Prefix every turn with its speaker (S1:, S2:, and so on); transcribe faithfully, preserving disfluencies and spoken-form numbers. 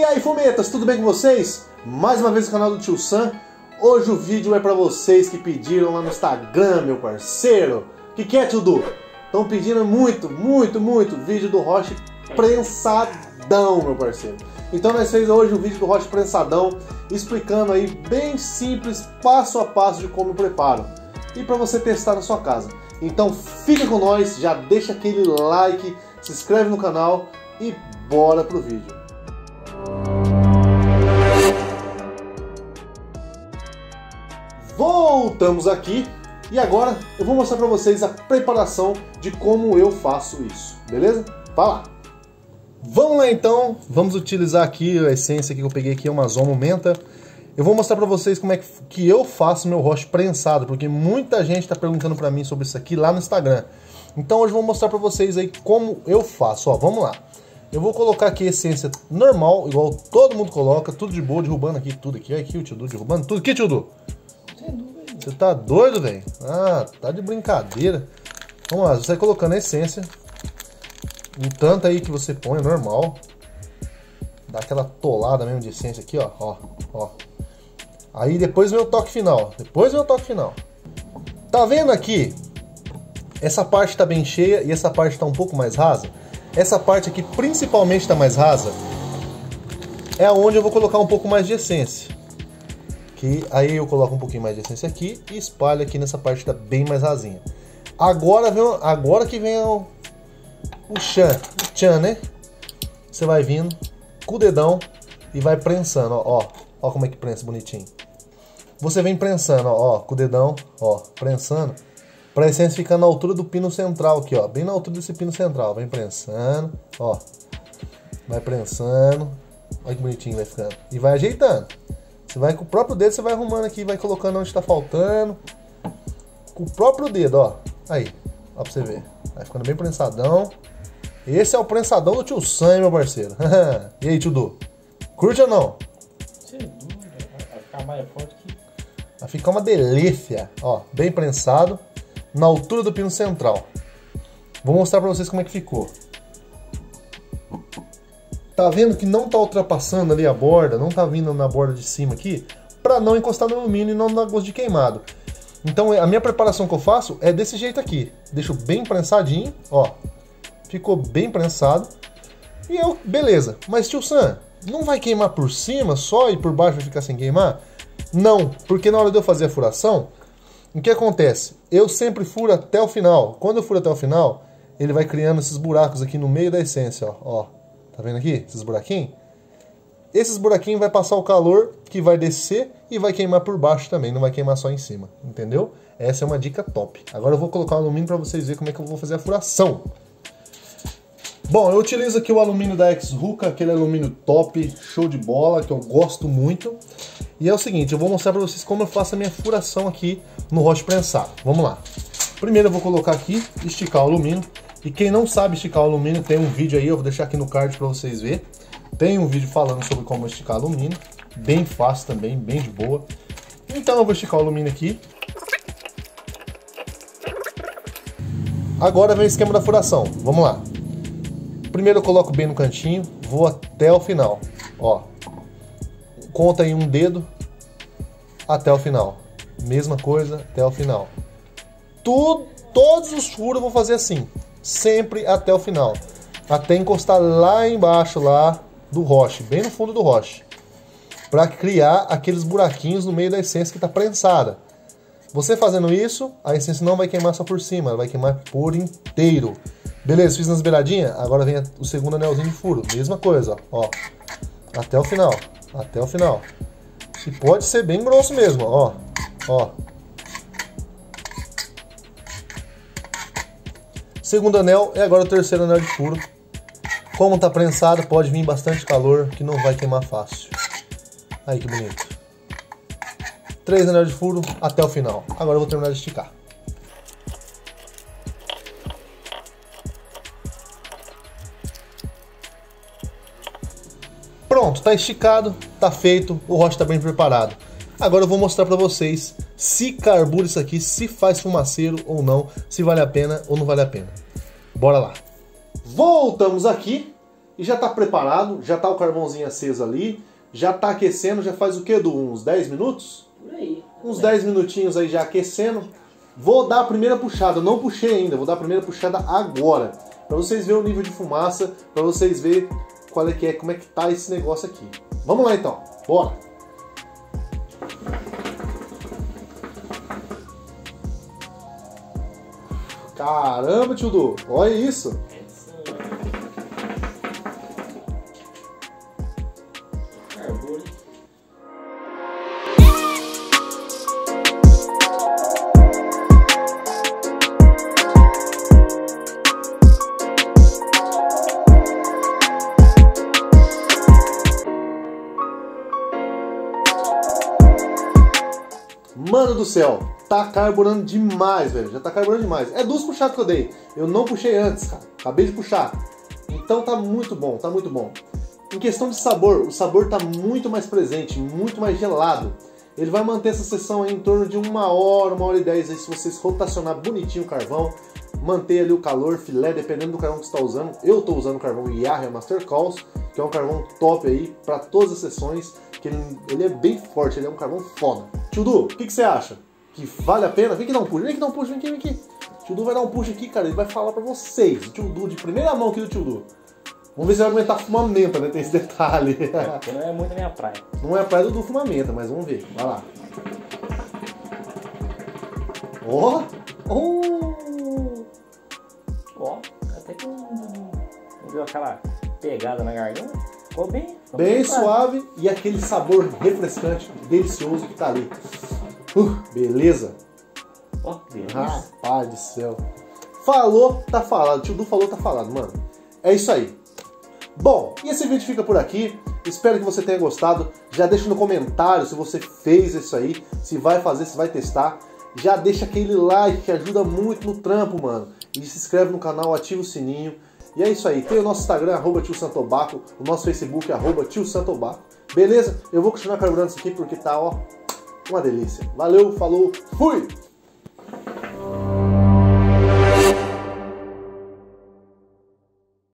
S1: aí, fumetas, tudo bem com vocês? Mais uma vez no canal do Tio Sam. Hoje o vídeo é pra vocês que pediram lá no Instagram, meu parceiro. O que, que é, tio Du? Estão pedindo muito, muito, muito vídeo do roche prensadão, meu parceiro. Então nós fez hoje o vídeo do roche prensadão, explicando aí bem simples, passo a passo de como eu preparo. E pra você testar na sua casa. Então fica com nós, já deixa aquele like, se inscreve no canal e bora pro vídeo. Voltamos aqui e agora eu vou mostrar para vocês a preparação de como eu faço isso, beleza? Vai lá! Vamos lá então, vamos utilizar aqui a essência que eu peguei aqui, é uma Zomo Menta. Eu vou mostrar para vocês como é que eu faço meu roche prensado, porque muita gente está perguntando para mim sobre isso aqui lá no Instagram. Então hoje eu vou mostrar para vocês aí como eu faço, ó, vamos lá. Eu vou colocar aqui a essência normal, igual todo mundo coloca, tudo de boa, derrubando aqui tudo aqui. Olha aqui o tio Du derrubando tudo aqui, tio Du. Você tá doido, velho? Ah, tá de brincadeira. Vamos lá, você vai colocando a essência. Um tanto aí que você põe, normal. Dá aquela tolada mesmo de essência aqui, ó. Ó, ó. Aí depois vem o toque final. Depois vem o toque final. Tá vendo aqui? Essa parte tá bem cheia e essa parte tá um pouco mais rasa. Essa parte aqui principalmente tá mais rasa. É onde eu vou colocar um pouco mais de essência. Que aí eu coloco um pouquinho mais de essência aqui e espalho aqui nessa parte que tá bem mais rasinha. Agora, vem, agora que vem o, o chan, o chan, né? Você vai vindo com o dedão e vai prensando, ó, ó, ó como é que prensa bonitinho. Você vem prensando, ó, ó com o dedão, ó, prensando, pra essência ficar na altura do pino central aqui, ó, bem na altura desse pino central. Vem prensando, ó, vai prensando, olha que bonitinho vai ficando e vai ajeitando. Você vai com o próprio dedo, você vai arrumando aqui, vai colocando onde está faltando. Com o próprio dedo, ó. Aí, ó pra você ver. Vai ficando bem prensadão. Esse é o prensadão do Tio Sam, meu parceiro. E aí, tio Du? Curte ou não?
S2: Sem dúvida, vai ficar mais forte que...
S1: Vai ficar uma delícia. Ó, bem prensado. Na altura do pino central. Vou mostrar pra vocês como é que ficou. Tá vendo que não tá ultrapassando ali a borda, não tá vindo na borda de cima aqui, pra não encostar no alumínio e não dar gosto de queimado. Então a minha preparação que eu faço é desse jeito aqui. Deixo bem prensadinho, ó. Ficou bem prensado. E eu, beleza. Mas tio Sam, não vai queimar por cima só e por baixo vai ficar sem queimar? Não, porque na hora de eu fazer a furação, o que acontece? Eu sempre furo até o final. Quando eu furo até o final, ele vai criando esses buracos aqui no meio da essência, ó. ó. Tá vendo aqui? Esses buraquinhos? Esses buraquinhos vai passar o calor que vai descer e vai queimar por baixo também, não vai queimar só em cima, entendeu? Essa é uma dica top. Agora eu vou colocar o alumínio para vocês verem como é que eu vou fazer a furação. Bom, eu utilizo aqui o alumínio da Ex-Ruka, aquele alumínio top, show de bola, que eu gosto muito. E é o seguinte, eu vou mostrar para vocês como eu faço a minha furação aqui no roche prensado. Vamos lá. Primeiro eu vou colocar aqui, esticar o alumínio. E quem não sabe esticar o alumínio, tem um vídeo aí, eu vou deixar aqui no card para vocês verem. Tem um vídeo falando sobre como esticar alumínio, bem fácil também, bem de boa. Então eu vou esticar o alumínio aqui. Agora vem o esquema da furação, vamos lá. Primeiro eu coloco bem no cantinho, vou até o final, ó. Conta aí um dedo até o final, mesma coisa até o final. Tudo, todos os furos eu vou fazer assim. Sempre até o final, até encostar lá embaixo lá do roche, bem no fundo do roche, para criar aqueles buraquinhos no meio da essência que está prensada. Você fazendo isso, a essência não vai queimar só por cima, ela vai queimar por inteiro. Beleza, fiz nas beiradinhas, agora vem o segundo anelzinho de furo, mesma coisa, ó, ó, até o final, até o final. E pode ser bem grosso mesmo, ó, ó. Segundo anel e agora o terceiro anel de furo. Como tá prensado, pode vir bastante calor, que não vai queimar fácil. Aí que bonito. Três anel de furo até o final. Agora eu vou terminar de esticar. Pronto, tá esticado, tá feito, o roche tá bem preparado. Agora eu vou mostrar pra vocês se carbura isso aqui, se faz fumaceiro ou não, se vale a pena ou não vale a pena. Bora lá! Voltamos aqui e já tá preparado, já tá o carvãozinho aceso ali, já tá aquecendo, já faz o quê, Du? Uns dez minutos?
S2: Por aí.
S1: Uns dez minutinhos aí já aquecendo. Vou dar a primeira puxada, eu não puxei ainda, vou dar a primeira puxada agora. Pra vocês verem o nível de fumaça, pra vocês verem qual é que é, como é que tá esse negócio aqui. Vamos lá então, bora! Caramba, tio Du, olha isso! Mano do céu, tá carburando demais, velho. Já tá carburando demais. É duas puxadas que eu dei. Eu não puxei antes, cara. Acabei de puxar. Então tá muito bom, tá muito bom. Em questão de sabor, o sabor tá muito mais presente, muito mais gelado. Ele vai manter essa sessão aí em torno de uma hora, uma hora e dez aí, se vocês rotacionar bonitinho o carvão, manter ali o calor, filé, dependendo do carvão que você está usando. Eu tô usando o carvão Yahya Master Calls, que é um carvão top aí para todas as sessões, que ele, ele é bem forte, ele é um carvão foda. Tio Du, o que, que você acha? Que vale a pena? Vem aqui dar um push, vem aqui dar um push, vem aqui, vem aqui. Tio Du vai dar um push aqui, cara, ele vai falar pra vocês. O Tio Du, de primeira mão aqui do Tio Du. Vamos ver se vai aumentar fumamenta, né? Tem esse detalhe.
S2: Porque não é muito a minha praia.
S1: Não é a praia do Du fumamenta, mas vamos ver. Vai lá. Ó! Oh!
S2: Ó, até que não, não deu aquela pegada na garganta. Ficou bem. Ficou
S1: Bem
S2: bem
S1: suave e aquele sabor refrescante, delicioso que tá ali. Uh, beleza?
S2: Ó, que delícia.
S1: Rapaz do céu. Falou, tá falado. O Tio Du falou, tá falado, mano. É isso aí. Bom, e esse vídeo fica por aqui. Espero que você tenha gostado. Já deixa no comentário se você fez isso aí, se vai fazer, se vai testar. Já deixa aquele like que ajuda muito no trampo, mano. E se inscreve no canal, ativa o sininho. E é isso aí. Tem o nosso Instagram, arroba Tio Santobaco. O nosso Facebook, arroba Tio Santobaco. Beleza? Eu vou continuar carburando isso aqui porque tá, ó, uma delícia. Valeu, falou, fui!